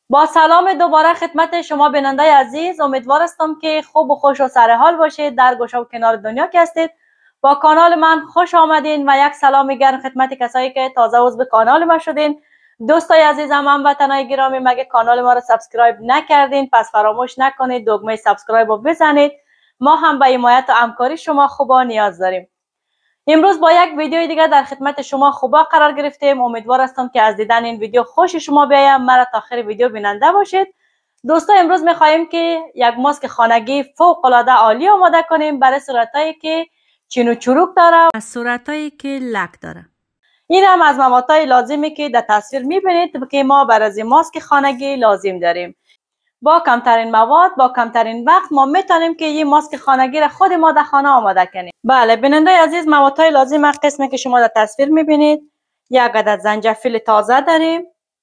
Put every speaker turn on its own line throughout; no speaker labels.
با سلام دوباره خدمت شما بیننده عزیز. امیدوار هستم که خوب و خوش و سر حال باشید در گوشه و کنار دنیا که هستید. با کانال من خوش آمدین و یک سلام گرم خدمت کسایی که تازه عضو کانال ما شدین. دوستای عزیزم، هموطنای گرامی، مگه کانال ما رو سابسکرایب نکردین؟ پس فراموش نکنید دکمه سابسکرایب رو بزنید. ما هم به حمایت و همکاری شما خوبا نیاز داریم. امروز با یک ویدیو دیگه در خدمت شما خوبا قرار گرفتیم. امیدوار هستم که از دیدن این ویدیو خوش شما بیایم. مرا تا آخر ویدیو بیننده باشید. دوستا، امروز میخواهیم که یک ماسک خانگی فوق العاده عالی آماده کنیم برای صورتایی که چین و چروک داره و صورتایی که لک داره. این هم از موادهای لازمی که در تصویر میبینید که ما برای از ماسک خانگی لازم داریم. با کمترین مواد، با کمترین وقت ما میتونیم که این ماسک خانگی را خود ما در خانه آماده کنیم. بله بیننده عزیز، موادهای لازم از قسمی که شما در تصویر میبینید. یک عدد زنجفیل تازه داریم،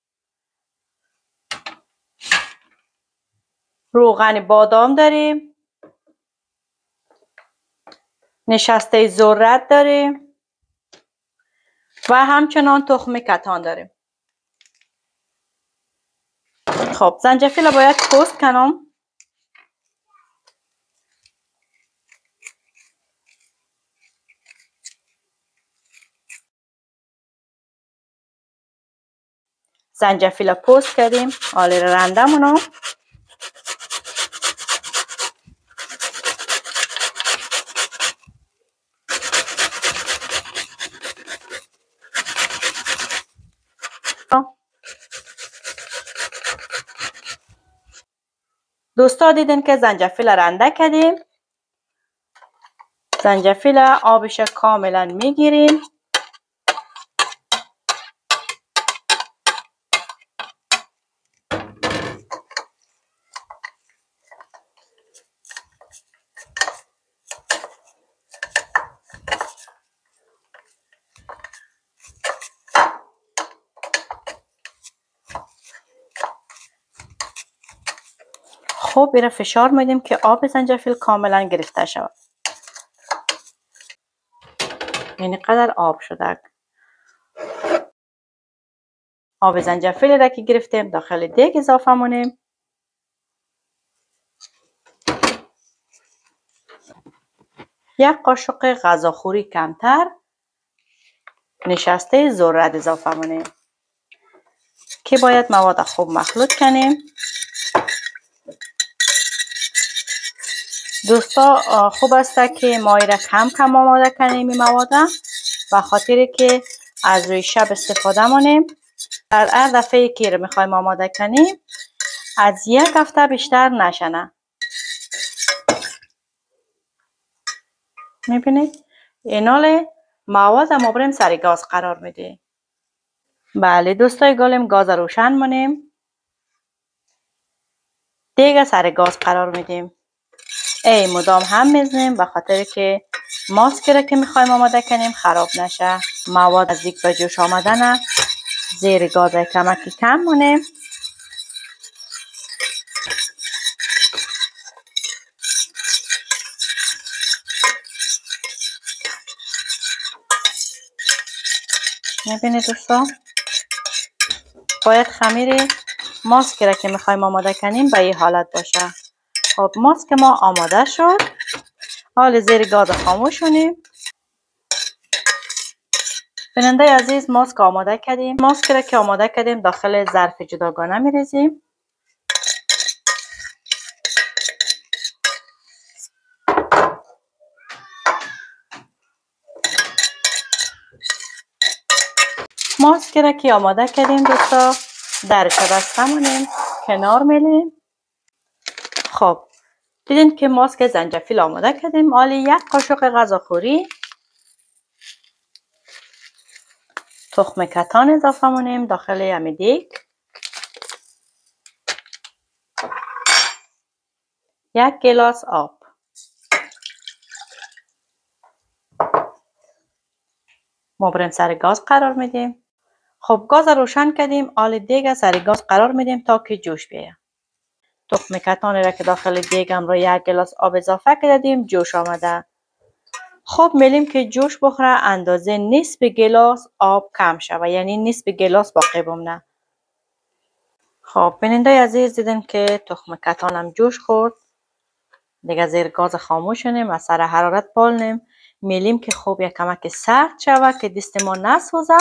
روغن بادام داریم، نشسته ذرت داریم و همچنان تخم کتان داریم. خب زنجفیل باید پوست کنم. زنجفیل پوست کردیم. حالا رنده مونو دوستا دیدین که زنجفیل رنده کردیم. زنجفیل آبش کاملا میگیریم. خب بیره فشار میدیم که آب زنجفیل کاملا گرفته شود. یعنی قدر آب شده. آب زنجفیل را که گرفتیم داخل دیگ اضافه مونیم. یک قاشق غذاخوری کمتر نشسته ذرت اضافه مونیم که باید مواد خوب مخلوط کنیم. دوستا خوب است که مای را کم کم آماده کنیم این مواد و خاطر که از روی شب استفاده مونیم. در هر دفعه که را میخوایم آماده کنیم از یک هفته بیشتر نشنه. میبینید اینال مواد ما بریم سر گاز قرار میده. بله دوستای گلم، گاز روشن مونیم. دیگه سر گاز قرار میدیم. ای مدام هم میزنیم به خاطر که ماسک را که میخوایم آماده کنیم خراب نشه. مواد نزدیک به جوش آمدن زیر گاز کمکی کم مونیم. میبینید دوستا، باید خمیر ماسک را که میخوایم آماده کنیم به این حالت باشه. خب ماسک ما آماده شد. حال زیر گاز خاموش کنیم. بیننده عزیز، ماسک آماده کردیم. ماسک را که آماده کردیم داخل ظرف جداگانه میریزیم. ماسک را که آماده کردیم دوستا درش بسته مونیم، کنار میلیم. خب دیدین که ماسک زنجفیل آماده کردیم. حالا یک قاشق غذاخوری تخم کتان اضافه مونیم داخل همین دیگ. یک گلاس آب. ما بریم سر گاز قرار میدیم. خب گاز روشن کردیم. حالا دیگه سر گاز قرار میدیم تا که جوش بیاید. تخم کتان را که داخل دیگم رو یک گلاس آب اضافه کردیم، جوش آمده. خب میلیم که جوش بخوره اندازه نصف گلاس آب کم شود، یعنی نصف گلاس باقی بمونه. خب بیننده عزیز دیدیم که تخم کتانم جوش خورد. دیگه زیر گاز خاموش کنیم و سر حرارت بالنیم. میلیم که خوب یک کمک سرد شود که دست ما نسوزه.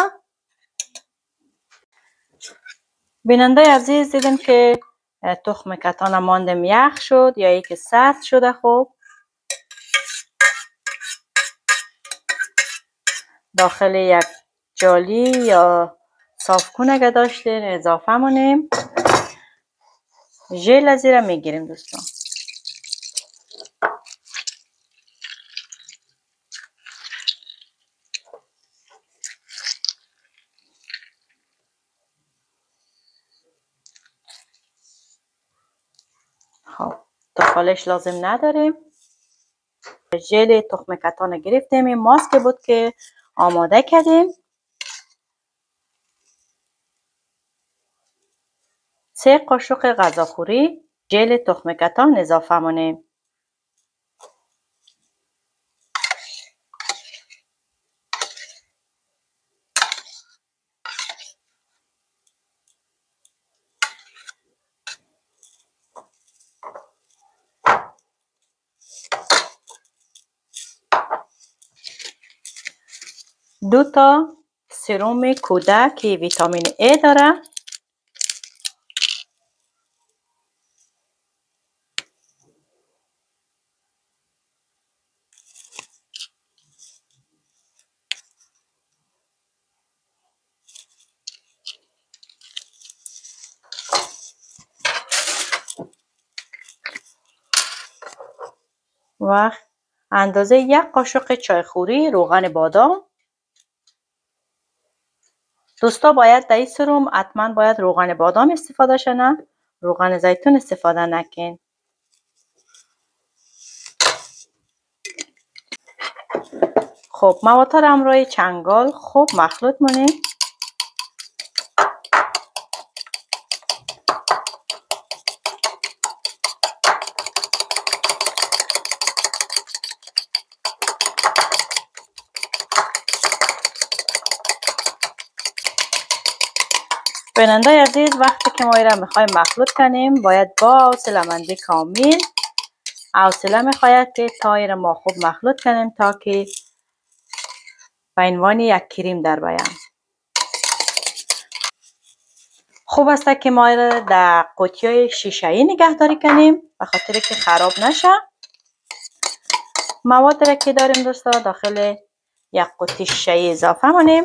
بیننده عزیز دیدیم که تخم کتان ماندم یخ شد یا یکی سرد شده. خوب داخل یک جالی یا صافکن اگه داشتین اضافه مونیم. ژل زیره میگیریم دوستان. خب داخلش لازم نداریم. ژل تخم کتان گرفتیم. این ماسک بود که آماده کردیم. 3 قاشق غذاخوری ژل تخم کتان اضافه مونیم. دو تا سرم کودک که ویتامین ای داره. و اندازه 1 قاشق چایخوری روغن بادام. دوستا باید در این سرم حتما باید روغن بادام استفاده شنه، روغن زیتون استفاده نکن. خب مواد را همراه چنگال خوب مخلوط مونیم. بیننده عزیز وقتی که ما را میخوایم مخلوط کنیم باید با حوصله‌مندی کامل حوصله میخواید که تا ما خوب مخلوط کنیم تا که به عنوان یک کریم در بیان. خوب است که ما را در قوطی‌های شیشه‌ای نگهداری کنیم به خاطر که خراب نشه. مواد را که داریم دوستا داخل یک قوطی شیشه‌ای اضافه کنیم.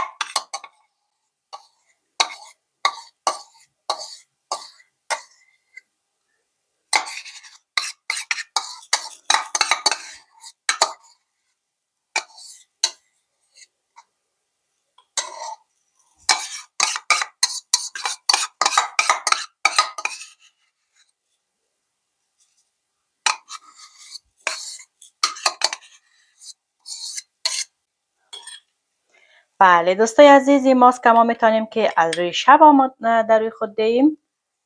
بله دوستای عزیز این ماسک ما میتونیم که از روی شب در روی خود دهیم.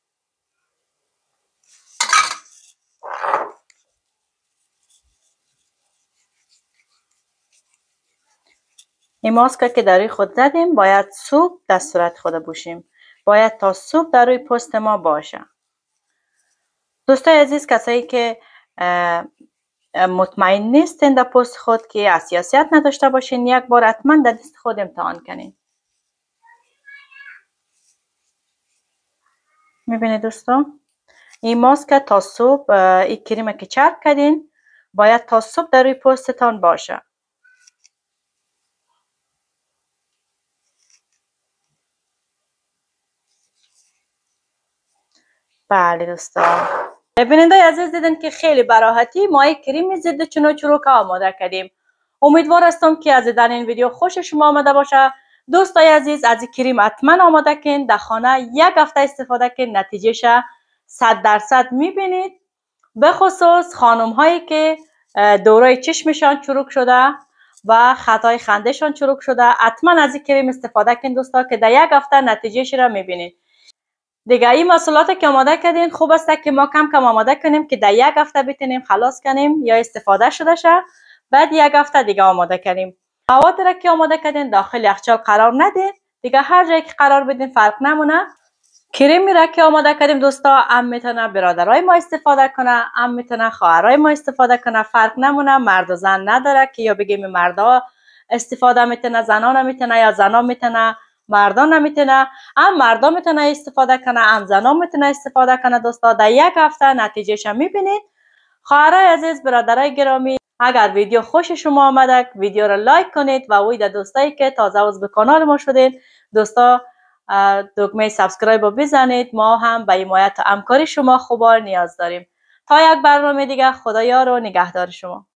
این ماسک که در روی خود زدیم باید صبح در صورت خود بوشیم. باید تا صبح در روی پوست ما باشه. دوستای عزیز کسایی که مطمئن نیستین در پوست خود که حساسیت نداشته باشین یک بار حتما در دست خود امتحان کنین. میبینید دوستان این ماسک تا صبح این کریم که چرب کردین باید تا صبح در روی پوستتان باشه. بله دوستان بیننده عزیز دیدن که خیلی براحتی ما یک کریم ضد چنو چروک آماده کردیم. امیدوار هستم که از دیدن این ویدیو خوش شما آمده باشه. دوستای عزیز از این کریم حتما آماده کن، در خانه یک هفته استفاده کن، نتیجهش 100% میبینید. به خصوص خانم هایی که دورای چشمشان چروک شده و خطای خندهشان چروک شده حتما از این کریم استفاده کن دوستا که در یک هفته نتیجهش را میبینید. دیگه این محصولات که آماده کردین خوب است که ما کم کم آماده کنیم که در یک هفته بتونیم خلاص کنیم یا استفاده شده شه. بعد یک هفته دیگه آماده کنیم. مواد را که آماده کردین داخل یخچال قرار ندید. دیگه هر جایی که قرار بدین فرق نمونه. کریمی را که آماده کردیم دوستا، هم میتونه برادرای ما استفاده کنه، هم میتونه خواهرای ما استفاده کنه، فرق نمونه، مرد و زن نداره که یا بگیم مردا استفاده میتونه زنان میتونه یا زنان میتونه مردان نمیتونه. هم مردا میتونه استفاده کنه، هم زنان میتونه استفاده کنه. دوستا در یک هفته نتیجهش میبینید. خواهرای عزیز، برادرای گرامی، اگر ویدیو خوش شما آمده ویدیو را لایک کنید و وی در دوستایی که تازه عضو کانال ما شدید دوستا دکمه سابسکرایب رو بزنید. ما هم به حمایت و همکاری شما خوبار نیاز داریم. تا یک برنامه دیگه، خدایا رو نگهدار شما.